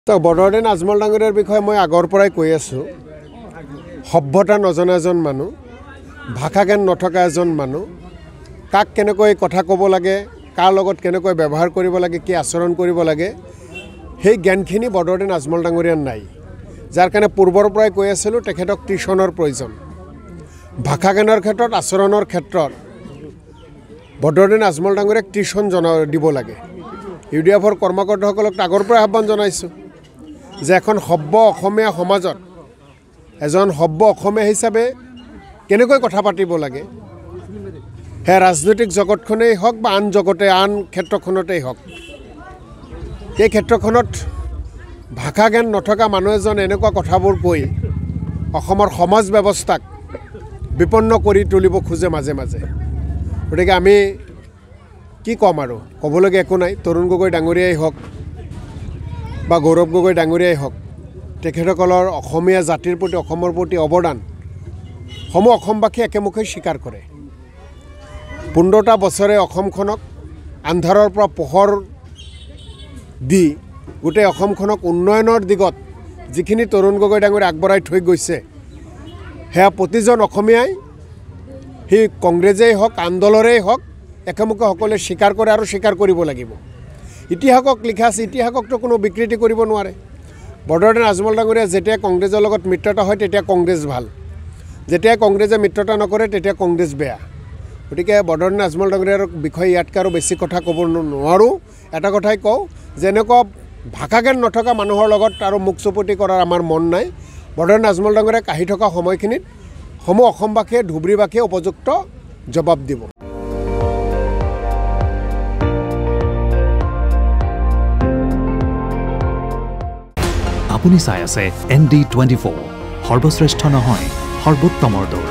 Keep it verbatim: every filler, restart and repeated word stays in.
তো বড়দিন আজমল ডাঙৰীয়াৰ বিষয়ে মই আগৰ পৰাই কৈ আছো সভ্যতা নজনা এজন মানুহ ভাষা জ্ঞান নথকা এজন মানুহ কাক কেনেকৈ কথা ক'ব লাগে কাৰ লগত কেনেকৈ ব্যৱহাৰ কৰিব লাগে কি আচৰণ কৰিব লাগে সেই জ্ঞানখিনি বড়দিন আজমল ডাঙৰীয়াৰ নাই যাৰ কাৰণে পূৰ্বৰ পৰাই কৈ আছিলো তেখেতক টিউচনৰ প্ৰয়োজন ভাষা জ্ঞানৰ ক্ষেত্ৰত আচৰণৰ ক্ষেত্ৰত বড়দিন আজমল ডাঙৰীয়াক টিউচন জনা দিব লাগে ইউডিএফৰ কৰ্মকৰ্তাসকলক আগৰ পৰাই আহ্বান জনাইছো যে এখন সভ্য অসমীয়া সমাজত এজন সভ্য অসমীয়া হিচাপে কেনেকৈ কথা পাতিব লাগে হে ৰাজনৈতিক জগতখনেই হওক বা আন জগতে আন ক্ষেত্ৰখনতেই হওক এই ক্ষেত্ৰখনত ভাষা জ্ঞান নথকা মানুহ এজন এনেকুৱা কথাবোৰ কৈ অসমৰ সমাজ ব্যৱস্থাক বিপন্ন কৰি তুলিব খোজে মাজে মাজে গতিকে আমি কি কম আৰু ক'বলগীয়া একো নাই তৰুণ গগৈ ডাঙৰীয়াই হওক বা গৌৰৱ গগৈ ডাঙৰীয়াই হওক তেখেতসকলৰ অসমীয়া জাতিৰ প্ৰতি অসমৰ প্ৰতি অৱদান সমূহ অসমবাসী একেমুখে স্বীকাৰ কৰে পোন্ধৰটা বছৰে অসমখনক আন্ধাৰৰ পৰা পোহৰ দি গোটেই অসমখনক উন্নয়নৰ দিগত যিখিনি তৰুণ গগৈ ডাঙৰীয়া আগবঢ়াই থৈ গৈছে সেয়া প্ৰতিজন অসমীয়াই সেই কংগ্ৰেছেই হওক আন্দোলনেই হওক একেমুখে সকলোৱে স্বীকাৰ কৰে আৰু স্বীকাৰ কৰিব লাগিব ইতিহাসক লিখা আছে ইতিহাসকতো কোনো বিকৃতি কৰিব নোৱাৰে বড়দিন আজমল ডাঙৰীয়া যেতিয়া কংগ্ৰেছৰ লগত মিত্ৰতা হয় তেতিয়া কংগ্ৰেছ ভাল যেতিয়া কংগ্ৰেছে মিত্ৰতা নকৰে তেতিয়া কংগ্ৰেছ বেয়া গতিকে বড়দিন আজমল ডাঙৰীয়াৰ বিষয়ে ইয়াতকৈ আৰু বেছি কথা ক'ব নোৱাৰোঁ এটা কথাই কওঁ যে এনেকুৱা ভাষা জ্ঞান নথকা মানুহৰ লগত আৰু মুখ চুপতি কৰাৰ আমাৰ মন নাই বড়দিন আজমল ডাঙৰীয়াক আহি থকা সময়খিনিত সমূহ অসমবাসীয়ে ধুবুৰীবাসীয়ে উপযুক্ত জবাব দিব আপুনি চাই আছে এন ডি টুৱেণ্টি ফ'ৰ সৰ্বশ্ৰেষ্ঠ নহয় সৰ্বোত্তমৰ দৌৰ